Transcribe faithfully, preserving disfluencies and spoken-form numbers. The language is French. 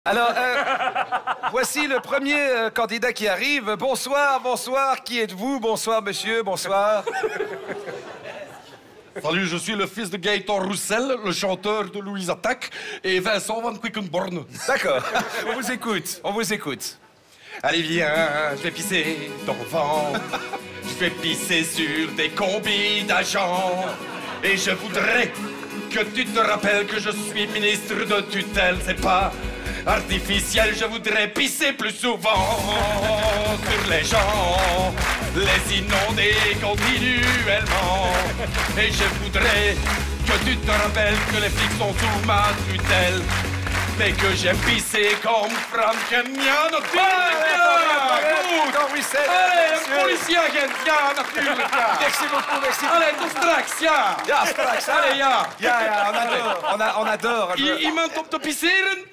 Alors, euh, voici le premier euh, candidat qui arrive. Bonsoir, bonsoir. Qui êtes-vous? Bonsoir, monsieur. Bonsoir. Salut, je suis le fils de Gaëtan Roussel, le chanteur de Louise Attaque et Vincent Van Quickenborn. D'accord. On vous écoute. On vous écoute. Allez, viens, je vais pisser ton vent. Je vais pisser sur des combis d'agents. Et je voudrais que tu te rappelles que je suis ministre de tutelle. C'est pas artificiel, je voudrais pisser plus souvent sur les gens, les inonder continuellement. Et je voudrais que tu te rappelles que les flics sont sous ma tutelle, mais que j'aime pisser comme Frankenstein. Allez, un policier, ja, natuurlijk. Merci beaucoup, merci. Allez, tot straks, ja. Ja, straks. Allez, ja. Ja, ja, on adore. On, a, on adore. I- Iemand om te pisseren?